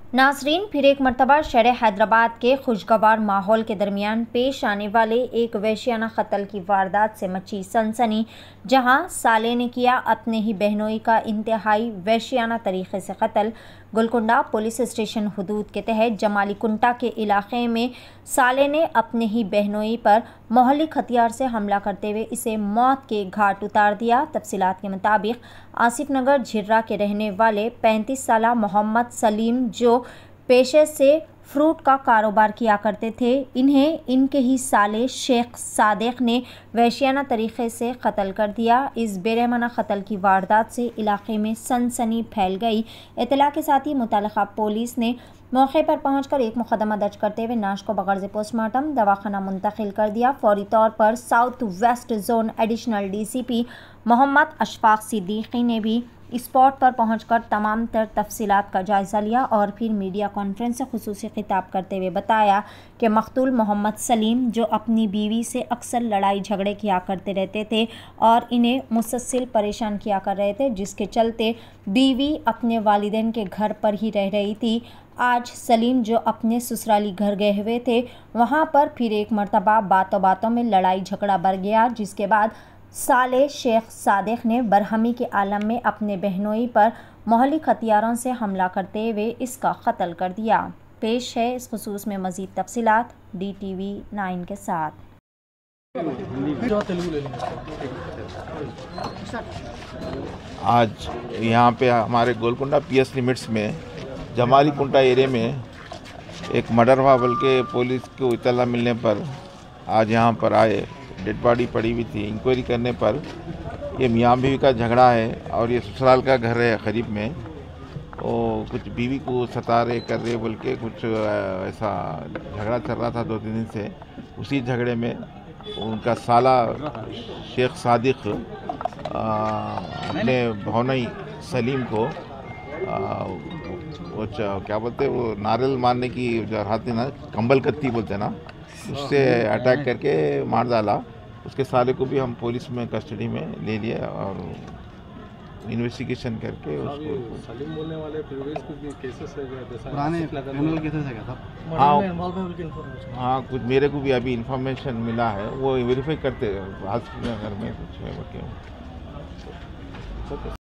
नाजरीन, फिर एक मरतबा शहर हैदराबाद के खुशगवार माहौल के दरमियान पेश आने वाले एक वहशियाना कत्ल की वारदात से मची सनसनी, जहां साले ने किया अपने ही बहनोई का इंतहाई वहशियाना तरीके से कत्ल। गोलकुंडा पुलिस स्टेशन हुदूद के तहत जमाली कुंटा के इलाके में साले ने अपने ही बहनोई पर मोहल्लिक हथियार से हमला करते हुए इसे मौत के घाट उतार दिया। तफसीलात के मुताबिक आसिफ नगर झिर्रा के रहने वाले 35 साला मोहम्मद सलीम, जो पेशे से फ्रूट का कारोबार किया करते थे, इन्हें इनके ही साले शेख सादिक ने वहशियाना तरीके से कत्ल कर दिया। इस बेरहमाना कत्ल की वारदात से इलाके में सनसनी फैल गई। इत्तला के साथ ही मुतल्लिका पुलिस ने मौके पर पहुंचकर एक मुकदमा दर्ज करते हुए नाश को बगैर पोस्टमार्टम दवाखाना मुंतकिल कर दिया। फौरी तौर पर south west zone additional DCP Mohammad Ashfaq Siddiqui ने भी स्पॉट पर पहुंचकर तमाम तर तफसीलात का जायज़ा लिया और फिर मीडिया कॉन्फ्रेंस से खुसूसी खिताब करते हुए बताया कि मकतूल मोहम्मद सलीम, जो अपनी बीवी से अक्सर लड़ाई झगड़े किया करते रहते थे और इन्हें मुसलसल परेशान किया कर रहे थे, जिसके चलते बीवी अपने वालिदैन के घर पर ही रह रही थी। आज सलीम, जो अपने ससुराली घर गए हुए थे, वहाँ पर फिर एक मरतबा बातों बातों में लड़ाई झगड़ा बढ़ गया, जिसके बाद साले शेख सादिक ने बरहमी के आलम में अपने बहनोई पर मोहल्लिक हथियारों से हमला करते हुए इसका कत्ल कर दिया। पेश है इस खुसूस में मज़ीद तफसीलात DTV 9 के साथ। आज यहाँ पे हमारे गोलकुंडा PS लिमिट्स में जमाली कुंटा एरिया में एक मर्डर हुआ, बल्कि पुलिस को इत्तला मिलने पर आज यहाँ पर आए। डेड बॉडी पड़ी हुई थी। इंक्वायरी करने पर ये मियाँ बीवी का झगड़ा है और ये ससुराल का घर है करीब में। वो कुछ बीवी को सता रहे कर रहे बोल के कुछ ऐसा झगड़ा चल रहा था 2-3 दिन से। उसी झगड़े में उनका साला शेख सादिक अपने भौनई सलीम को वो क्या बोलते हैं, वो नारियल मारने की जो हाथी ना, कंबल कत्ती बोलते हैं ना, उससे अटैक करके मार डाला। उसके साले को भी हम पुलिस में कस्टडी में ले लिया और इन्वेस्टिगेशन करके उसको सलीम बोलने वाले प्रीवियस कुछ केसेस है, पुराने क्रिमिनल केसेस है क्या? हाँ, कुछ मेरे को भी अभी इंफॉर्मेशन मिला है, वो वेरीफाई करते हैं। हॉस्पिटल में कुछ है।